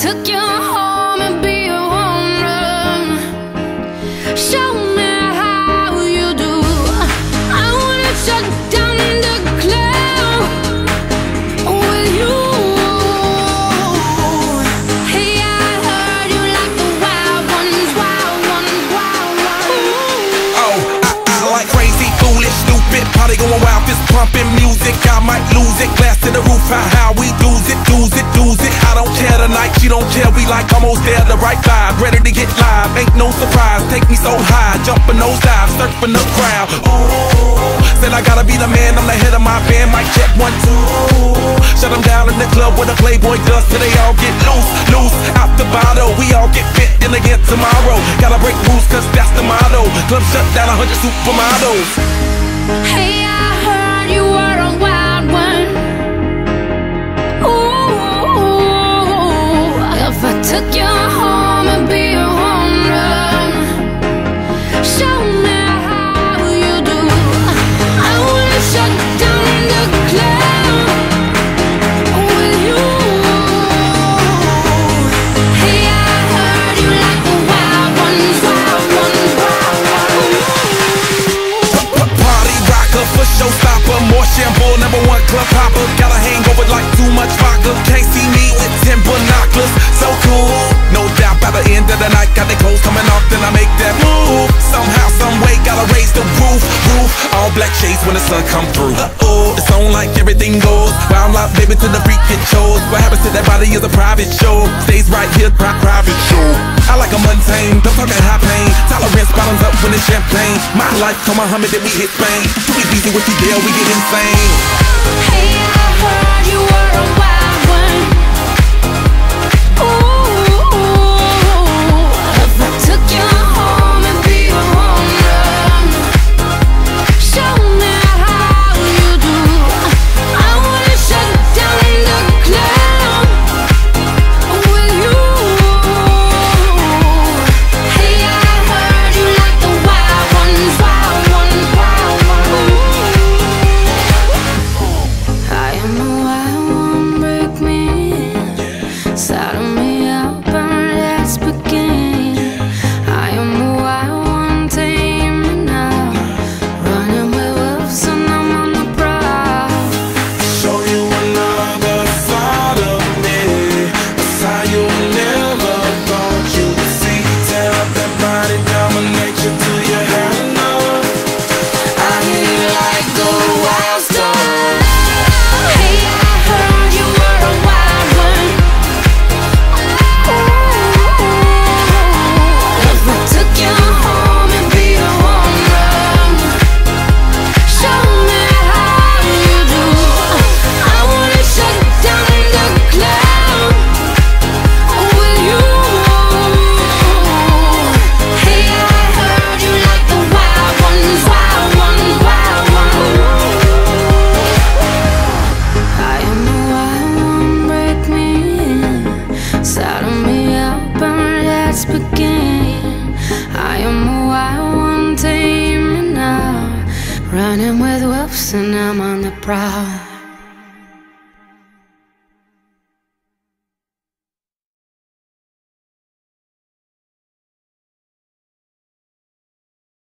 took you home and be a home run, show me how you do. I wanna shut down the club with you. Hey, I heard you like the wild ones, wild ones, wild ones. Oh, I like crazy, foolish, stupid, party going wild, fist pumping music. I might lose it, glass to the roof, how we lose it, lose it, lose it. I don't care tonight, she don't care, we like almost there, the right vibe, ready to get live, ain't no surprise, take me so high, jumping those dives, surfing the crowd. Oh, said I gotta be the man, I'm the head of my band, mic check 1, 2. Shut them down in the club where the Playboy does, till they all get loose, loose, out the bottle. We all get fit, then again tomorrow, gotta break rules cause that's the motto. Club shut down, 100 supermodels. Hey, I heard you were a wild one. Ooh, if I took you home and be a home run, show me how you do. I wanna shut down the club with you. Hey, I heard you like the wild ones, wild ones, wild ones. Party rocker, for showstopper, more shampoo, #1 club hopper. Got a hangover like too much vodka. Can't see me with 10 binoculars. So cool, no doubt by the end of the night, got the clothes coming off, then I make that move. Somehow, some way, gotta raise the roof. All black shades when the sun come through. It's on like everything goes. Wild out, baby, to the freak it shows. What happens to that body is a private show. Stays right here, private show. I like a mundane, don't talk at high pain. Tolerance bottoms up when it's champagne. My life, come Muhammad, then we hit Spain. Too easy with you, deal, we get insane. Hey, I heard you were a wild one. Ooh, if I took you home and be a home run, show me how you do. I wanna shut down the club with you. Hey, I heard you like the wild ones, wild ones, wild ones. I am the wild one, break me in, saddle me up and let's begin. I am the wild one, tame me now, running with wolves and I'm on the prowl. Show you another side of me, a side you never thought you'd see. Tear up that body, dominate you till you had enough. I hear you like the wild star. Hey, I heard you were a wild one. Ooh, if I took you home and be a home run, show me how you do. I wanna shut down the club with you. Hey, I heard you like the wild ones, wild ones, wild ones. I am the wild one, break me in, saddle me up and let's begin. I am the wild one, tame me now, running with wolves and I'm on the prowl.